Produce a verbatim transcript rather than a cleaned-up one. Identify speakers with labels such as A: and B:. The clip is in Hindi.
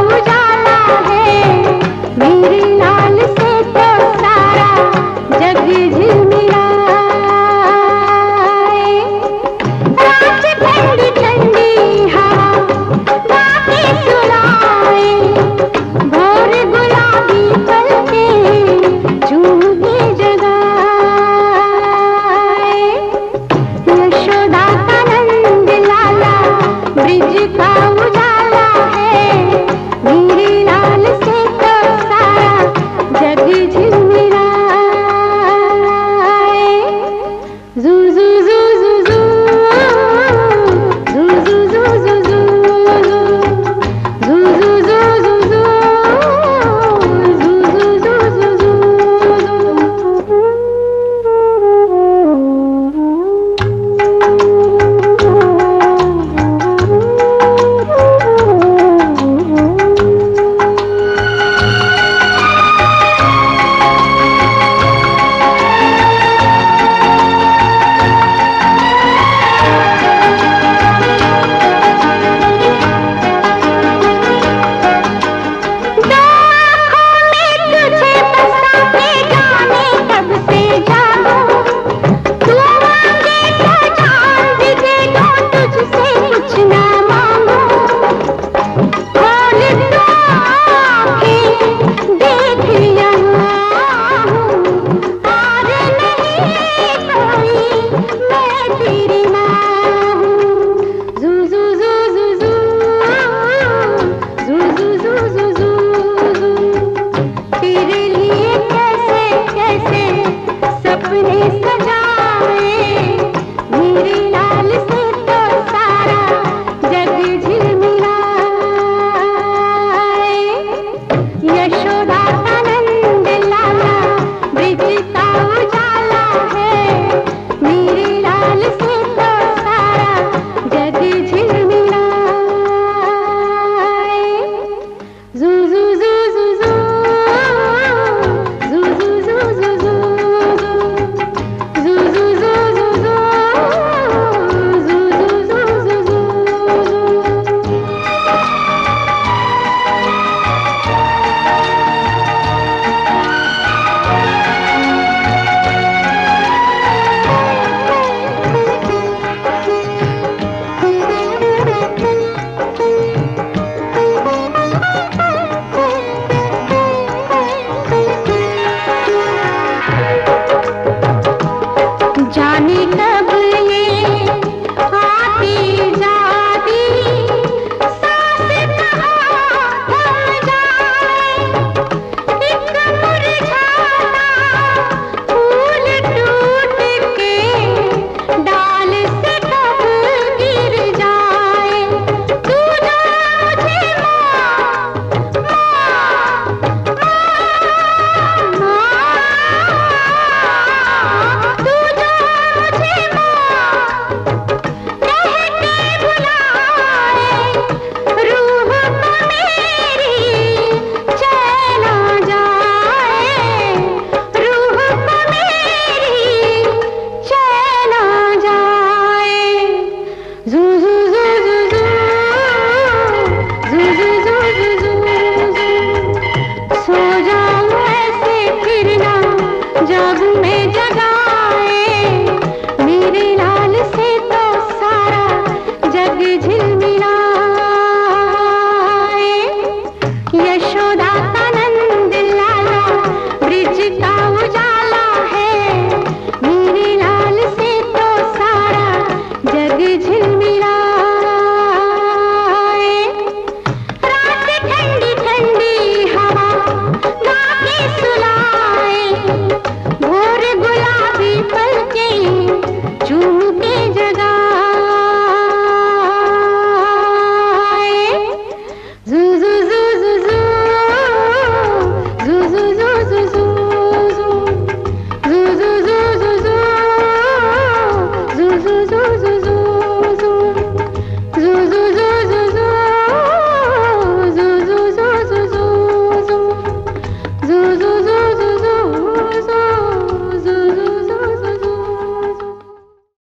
A: उजाला है, मेरे लाल से तो सारा जग झिलमिलाए। रात ठंडी ठंडी हवा बातें सुनाए, भोर गुलाबी पलके झूमती जगाए। यशोदा का नंद लाला ब्रिज का उजाला है, मेरे लाल से तो सारा जग झिलमिलाए। जू जू जू जू जू जू जू जू जू जू जू जू जू जू जू जू जू जू जाने कब ये आती जाती सांस कहाँ थम जाए। एक मुरझाता फूल टूट के डाल से कब गिर जाए। तू जो मुझे माँ माँ तू जो जब